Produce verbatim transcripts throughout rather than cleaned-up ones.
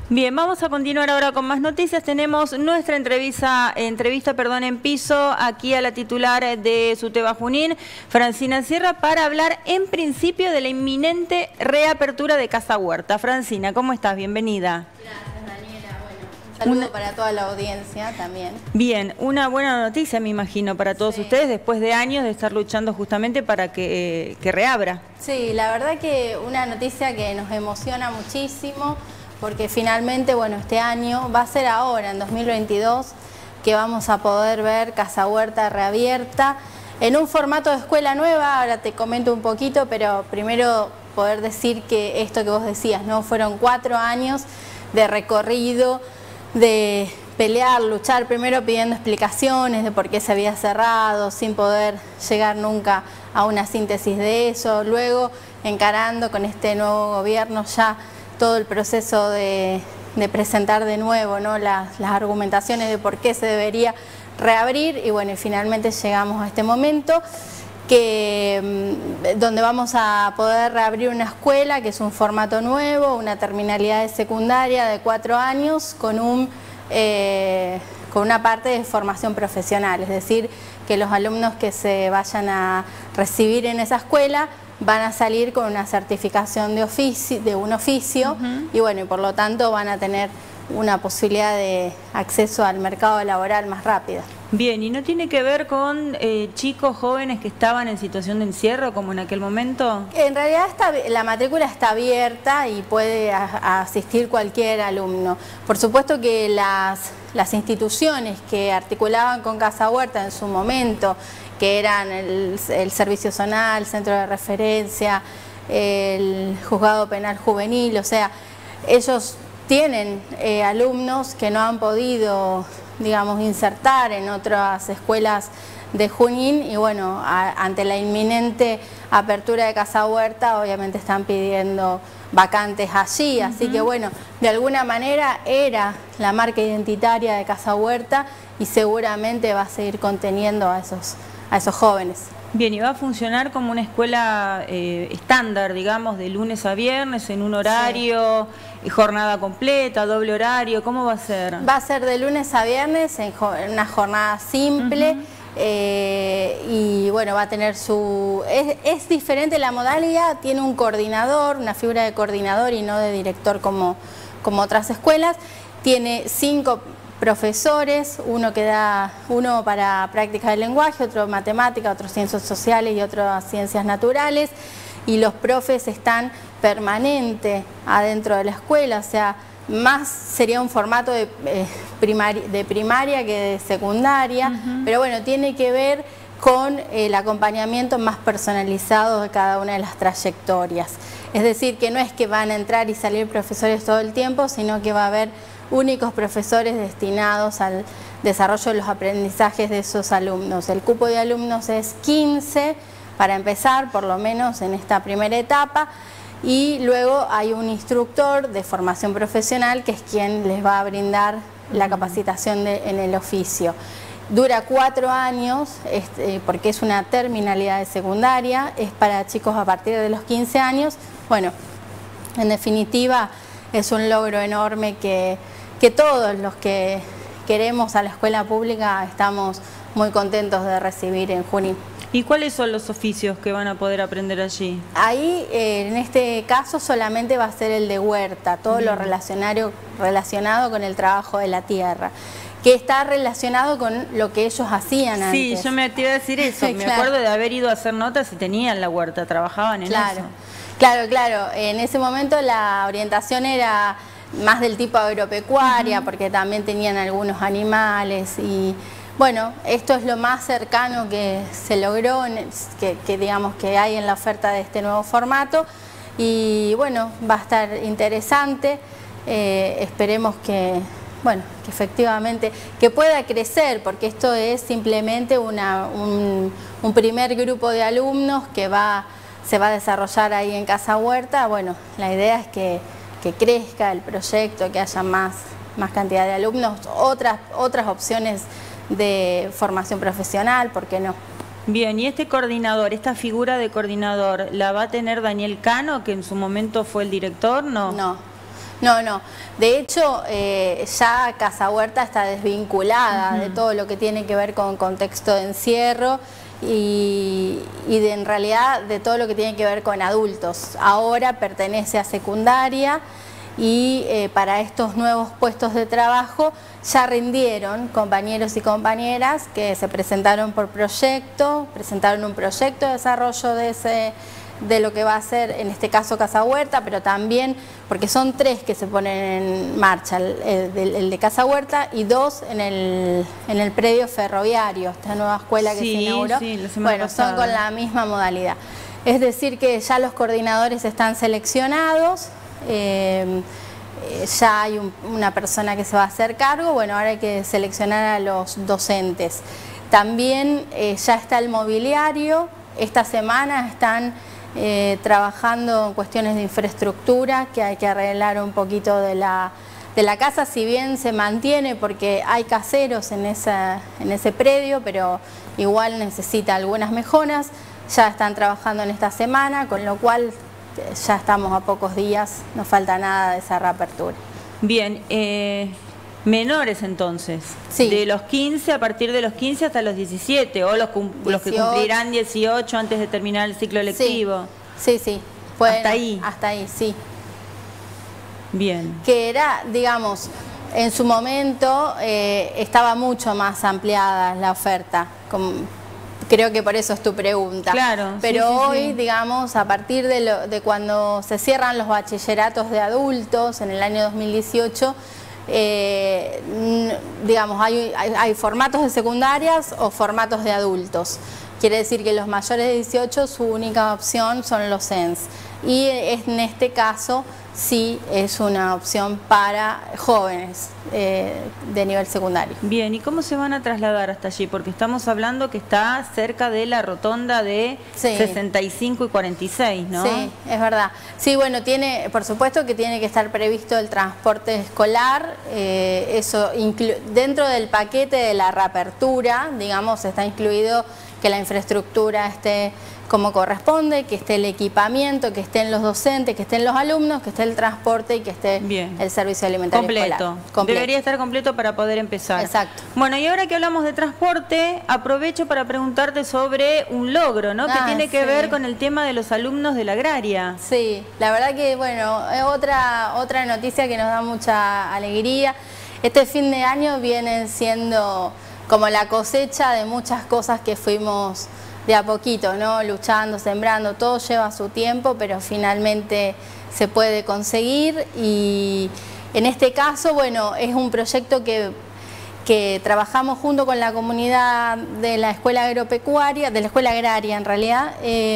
Bien, vamos a continuar ahora con más noticias. Tenemos nuestra entrevista, entrevista perdón, en piso aquí a la titular de SUTEBA Junín, Francina Sierra, para hablar en principio de la inminente reapertura de Casa Huerta. Francina, ¿cómo estás? Bienvenida. Gracias, Daniela. Bueno, un saludo una... para toda la audiencia también. Bien, una buena noticia, me imagino, para todos sí. ustedes, después de años de estar luchando justamente para que, que reabra. Sí, la verdad que una noticia que nos emociona muchísimo, porque finalmente, bueno, este año va a ser ahora, en dos mil veintidós, que vamos a poder ver Casa Huerta reabierta en un formato de escuela nueva. Ahora te comento un poquito, pero primero poder decir que esto que vos decías, ¿no? Fueron cuatro años de recorrido, de pelear, luchar, primero pidiendo explicaciones de por qué se había cerrado, sin poder llegar nunca a una síntesis de eso, luego encarando con este nuevo gobierno ya todo el proceso de, de presentar de nuevo, ¿no? las, las argumentaciones de por qué se debería reabrir, y bueno, y finalmente llegamos a este momento que, donde vamos a poder reabrir una escuela que es un formato nuevo, una terminalidad de secundaria de cuatro años con, un, eh, con una parte de formación profesional, es decir, que los alumnos que se vayan a recibir en esa escuela van a salir con una certificación de, oficio, de un oficio uh-huh. y bueno, y por lo tanto van a tener una posibilidad de acceso al mercado laboral más rápida. Bien, ¿y no tiene que ver con eh, chicos jóvenes que estaban en situación de encierro como en aquel momento? En realidad está, la matrícula está abierta y puede a, a asistir cualquier alumno. Por supuesto que las, las instituciones que articulaban con Casa Huerta en su momento, que eran el, el Servicio Zonal, Centro de Referencia, el Juzgado Penal Juvenil, o sea, ellos tienen eh, alumnos que no han podido, digamos, insertar en otras escuelas de Junín y bueno, a, ante la inminente apertura de Casa Huerta, obviamente están pidiendo vacantes allí, así uh-huh. que bueno, de alguna manera era la marca identitaria de Casa Huerta y seguramente va a seguir conteniendo a esos a esos jóvenes. Bien, ¿y va a funcionar como una escuela eh, estándar, digamos, de lunes a viernes, en un horario, sí. jornada completa, doble horario? ¿Cómo va a ser? Va a ser de lunes a viernes, en, en una jornada simple, uh-huh. eh, y bueno, va a tener su... Es, es diferente la modalidad, tiene un coordinador, una figura de coordinador y no de director como, como otras escuelas. Tiene cinco profesores, uno que da uno para práctica del lenguaje, otro matemática, otro ciencias sociales y otro ciencias naturales, y los profes están permanente adentro de la escuela, o sea, más sería un formato de, eh, primari de primaria que de secundaria, uh-huh. pero bueno, tiene que ver con el acompañamiento más personalizado de cada una de las trayectorias. Es decir, que no es que van a entrar y salir profesores todo el tiempo, sino que va a haber únicos profesores destinados al desarrollo de los aprendizajes de esos alumnos. El cupo de alumnos es quince para empezar, por lo menos en esta primera etapa, y luego hay un instructor de formación profesional que es quien les va a brindar la capacitación de, en el oficio. Dura cuatro años, este, porque es una terminalidad de secundaria, es para chicos a partir de los quince años. Bueno, en definitiva es un logro enorme que que todos los que queremos a la escuela pública estamos muy contentos de recibir en Junín. ¿Y cuáles son los oficios que van a poder aprender allí? Ahí, eh, en este caso, solamente va a ser el de huerta, todo Bien. lo relacionario, relacionado con el trabajo de la tierra, que está relacionado con lo que ellos hacían antes. Sí, yo me te iba a decir eso, me claro. acuerdo de haber ido a hacer notas y tenían la huerta, trabajaban en claro. eso. Claro, claro, en ese momento la orientación era más del tipo agropecuaria, uh-huh. porque también tenían algunos animales y bueno, esto es lo más cercano que se logró, que, que digamos que hay en la oferta de este nuevo formato y bueno, va a estar interesante, eh, esperemos que, bueno, que efectivamente que pueda crecer, porque esto es simplemente una, un, un primer grupo de alumnos que va, se va a desarrollar ahí en Casa Huerta. Bueno, la idea es que que crezca el proyecto, que haya más, más cantidad de alumnos, otras, otras opciones de formación profesional, ¿por qué no? Bien, y este coordinador, esta figura de coordinador, ¿la va a tener Daniel Cano, que en su momento fue el director? No, no, No, no. De hecho, eh, ya Casa Huerta está desvinculada uh-huh. de todo lo que tiene que ver con contexto de encierro y, y de, en realidad de todo lo que tiene que ver con adultos. Ahora pertenece a secundaria y eh, para estos nuevos puestos de trabajo ya rindieron compañeros y compañeras que se presentaron por proyecto, presentaron un proyecto de desarrollo de ese... de lo que va a ser, en este caso Casa Huerta, pero también, porque son tres que se ponen en marcha, el, el, el de Casa Huerta y dos en el, en el predio ferroviario, esta nueva escuela que sí, se inauguró. Sí, la semana bueno, pasada. son con la misma modalidad. Es decir que ya los coordinadores están seleccionados, eh, ya hay un, una persona que se va a hacer cargo, bueno, ahora hay que seleccionar a los docentes. También eh, ya está el mobiliario, esta semana están Eh, trabajando en cuestiones de infraestructura, que hay que arreglar un poquito de la, de la casa, si bien se mantiene porque hay caseros en, esa, en ese predio, pero igual necesita algunas mejoras. Ya están trabajando en esta semana, con lo cual ya estamos a pocos días, no falta nada de esa reapertura. Bien, eh... menores entonces, sí. de los quince, a partir de los quince hasta los diecisiete, o los, los que cumplirán dieciocho antes de terminar el ciclo lectivo. Sí, sí, sí. Bueno, hasta ahí. Hasta ahí, sí. Bien. Que era, digamos, en su momento eh, estaba mucho más ampliada la oferta, como, creo que por eso es tu pregunta. Claro. Pero sí, sí, hoy, sí. digamos, a partir de, lo, de cuando se cierran los bachilleratos de adultos en el año dos mil dieciocho, Eh, digamos, hay, hay, hay formatos de secundarias o formatos de adultos. Quiere decir que los mayores de dieciocho, su única opción son los C E N S. Y en este caso sí es una opción para jóvenes eh, de nivel secundario. Bien, ¿y cómo se van a trasladar hasta allí? Porque estamos hablando que está cerca de la rotonda de sí. sesenta y cinco y cuarenta y seis, ¿no? Sí, es verdad. Sí, bueno, tiene, por supuesto que tiene que estar previsto el transporte escolar, eh, eso dentro del paquete de la reapertura, digamos, está incluido que la infraestructura esté como corresponde, que esté el equipamiento, que estén los docentes, que estén los alumnos, que esté el transporte y que esté Bien. el servicio alimentario completo. escolar. Completo. Debería estar completo para poder empezar. Exacto. Bueno, y ahora que hablamos de transporte, aprovecho para preguntarte sobre un logro, ¿no? Ah, que tiene que sí. ver con el tema de los alumnos de la agraria. Sí, la verdad que, bueno, es otra, otra noticia que nos da mucha alegría. Este fin de año viene siendo como la cosecha de muchas cosas que fuimos de a poquito, ¿no? Luchando, sembrando, todo lleva su tiempo, pero finalmente se puede conseguir. Y en este caso, bueno, es un proyecto que, que trabajamos junto con la comunidad de la Escuela Agropecuaria, de la Escuela Agraria en realidad.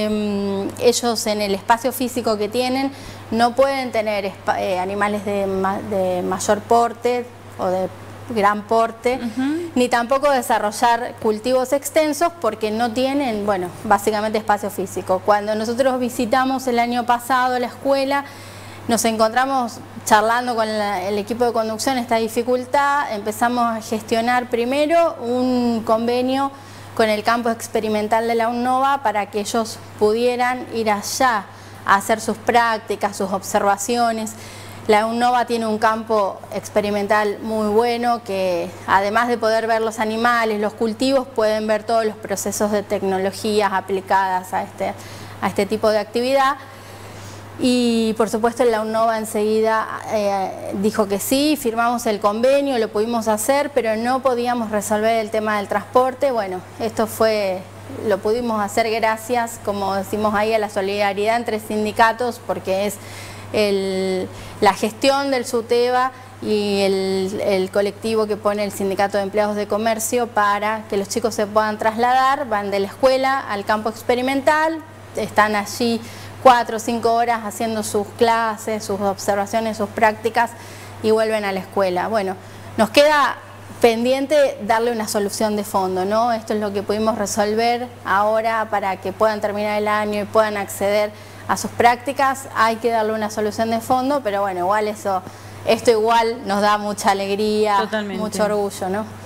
Eh, ellos en el espacio físico que tienen no pueden tener eh, animales de, ma de mayor porte o de gran porte, uh-huh. ni tampoco desarrollar cultivos extensos porque no tienen, bueno, básicamente espacio físico. Cuando nosotros visitamos el año pasado la escuela, nos encontramos charlando con la, el equipo de conducción esta dificultad, empezamos a gestionar primero un convenio con el campo experimental de la UNNOVA para que ellos pudieran ir allá a hacer sus prácticas, sus observaciones. La UNNOVA tiene un campo experimental muy bueno que además de poder ver los animales, los cultivos, pueden ver todos los procesos de tecnologías aplicadas a este, a este tipo de actividad. Y por supuesto la UNNOVA enseguida eh, dijo que sí, firmamos el convenio, lo pudimos hacer, pero no podíamos resolver el tema del transporte. Bueno, esto fue, lo pudimos hacer gracias, como decimos ahí, a la solidaridad entre sindicatos, porque es El, la gestión del SUTEBA y el, el colectivo que pone el Sindicato de Empleados de Comercio para que los chicos se puedan trasladar, van de la escuela al campo experimental, están allí cuatro o cinco horas haciendo sus clases, sus observaciones, sus prácticas y vuelven a la escuela. Bueno, nos queda pendiente darle una solución de fondo, ¿no? Esto es lo que pudimos resolver ahora para que puedan terminar el año y puedan acceder a sus prácticas. Hay que darle una solución de fondo, pero bueno, igual eso, esto igual nos da mucha alegría, Totalmente. mucho orgullo, ¿no?